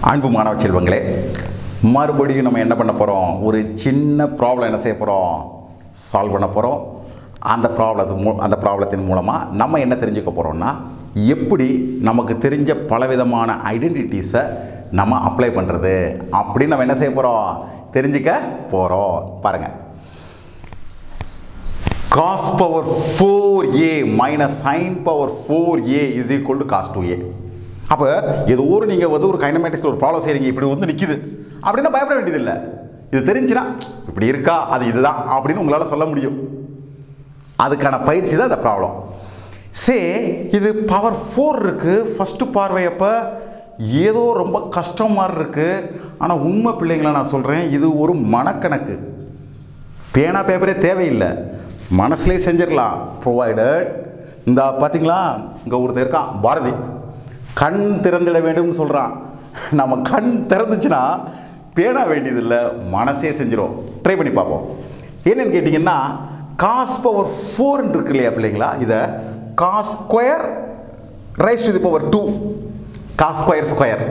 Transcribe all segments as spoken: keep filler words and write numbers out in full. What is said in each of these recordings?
அன்பு மாணவ செல்வங்களே, மறுபடியும் நம்ம என்ன பண்ண போகிறோம்? ஒரு சின்ன ப்ராப்ளம் என்ன செய்ய போகிறோம்? சால்வ் பண்ண போகிறோம். அந்த ப்ராப்ளத்து மூ அந்த ப்ராப்ளத்தின் மூலமாக நம்ம என்ன தெரிஞ்சுக்க போகிறோம்னா, எப்படி நமக்கு தெரிஞ்ச பலவிதமான ஐடென்டிட்டிஸை நம்ம அப்ளை பண்ணுறது அப்படின்னு நம்ம என்ன செய்ய போகிறோம்? தெரிஞ்சுக்க போகிறோம். பாருங்கள், cos power four a minus sin power four a is equal to cos two a. அப்போ ஏதோ ஒரு நீங்கள் வந்து ஒரு கைனமேட்டிக்ஸில் ஒரு ப்ராப்ளம் செய்கிறீங்க, இப்படி வந்து நிற்கிது அப்படின்னா பயப்பட வேண்டியதில்லை. இது தெரிஞ்சுன்னா இப்படி இருக்கா, அது இதுதான் அப்படின்னு உங்களால் சொல்ல முடியும். அதுக்கான பயிற்சி தான் இந்த ப்ராப்ளம். சே இது பவர் ஃபோர் இருக்குது. ஃபஸ்ட்டு பார்வையப்போ ஏதோ ரொம்ப கஷ்டம் மாதிரி இருக்குது. ஆனால் உண்மை பிள்ளைங்களை நான் சொல்கிறேன், இது ஒரு மனக்கணக்கு. பேனா பேப்பரே தேவையில்லை, மனசுலேயே செஞ்சிடலாம். ப்ரொவைடட் இந்த பார்த்தீங்களா, இங்கே ஒருத்தர் இருக்கான் பாரதி, கண் திறந்துட வேண்டும்னு சொல்கிறான். நம்ம கண் திறந்துச்சுன்னா பேனா வேண்டியதில்லை, மனசே செஞ்சிடும். ட்ரை பண்ணி பார்ப்போம். என்னன்னு கேட்டிங்கன்னா, காஸ் பவர் ஃபோர்ன்னு இருக்கு இல்லையா பிள்ளைங்களா, இதை cos square raise to the power two, cos square square.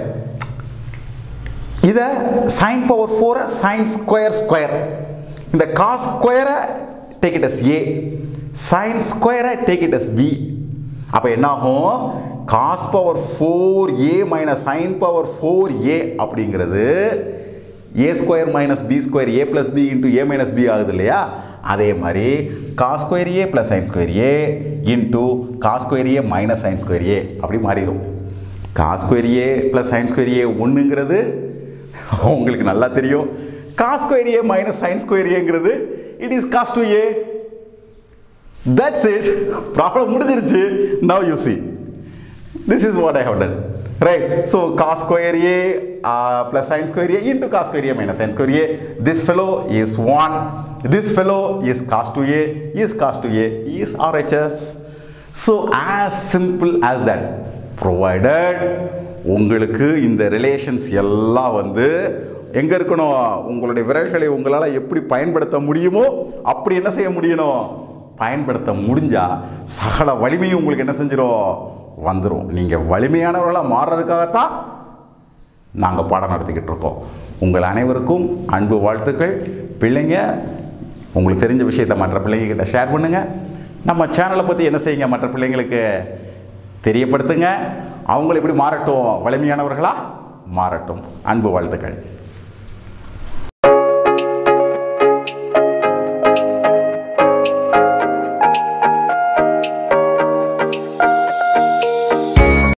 இதை சைன் பவர் ஃபோரை சைன் ஸ்கொயர் ஸ்கொயர். இந்த காஸ் ஸ்கொயரை take it as a, sin square take it as b. அப்போ என்ன ஆகும்? cos power four a minus sin power four a அப்படிங்கிறது a square minus b square a plus b into a minus b ஆகுது இல்லையா? அதே மாதிரி cos square a plus sin square a into cos square a minus sin square a அப்படி மாறிடும். cos square a plus sin square a ஒன்றுங்கிறது உங்களுக்கு நல்லா தெரியும். cos square a minus sin square a-ங்கிறது it is cos two a. That's it. Problem முடிஞ்சிருச்சு. Now you see, this is what I have done, right? So cos square a uh, plus sin square a into cos square a minus sin square a. This fellow is one, this fellow is cos two a, is cos two a, is R H S. So as simple as that. Provided உங்களுக்கு இந்த relations எல்லாம் வந்து எங்கே இருக்கணும்? உங்களுடைய விரல்களை உங்களால் எப்படி பயன்படுத்த முடியுமோ அப்படி என்ன செய்ய முடியணும்? பயன்படுத்த முடிஞ்சால் சகல வலிமையும் உங்களுக்கு என்ன செஞ்சிடும்? வந்துடும். நீங்கள் வலிமையானவர்களாக மாறுறதுக்காகத்தான் நாங்கள் பாடம் நடத்திக்கிட்டு இருக்கோம். உங்கள் அனைவருக்கும் அன்பு வாழ்த்துக்கள். பிள்ளைங்க, உங்களுக்கு தெரிஞ்ச விஷயத்தை மற்ற பிள்ளைங்கக்கிட்ட ஷேர் பண்ணுங்கள். நம்ம சேனலை பற்றி என்ன செய்யுங்க, மற்ற பிள்ளைங்களுக்கு தெரியப்படுத்துங்க. அவங்கள எப்படி மாறட்டும்? வலிமையானவர்களாக மாறட்டும். அன்பு வாழ்த்துக்கள்.